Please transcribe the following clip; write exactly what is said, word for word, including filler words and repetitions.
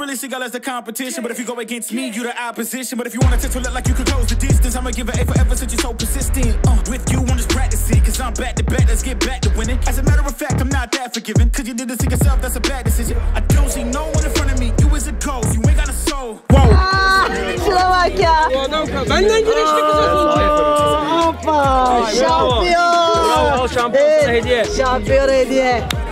realistic, I less the competition. But if you go against me, you the opposition. But if you want to test to look like you can close the distance, I'ma give it A forever since you're so persistent. Uh, with you, I'm just practicing, cause I'm back to back, let's get back to winning. As a matter of fact, I'm not that forgiving, cause you did this to yourself, that's a bad decision. I don't see no one in front of me, you is a ghost, you ain't got a soul. Whoa. Aa, şuna bak ya. Bu adam benden güreşli kız az önce. Hoppa. Şampiyon. Bravo, al şampiyonluğuna hediye. Şampiyon hediye.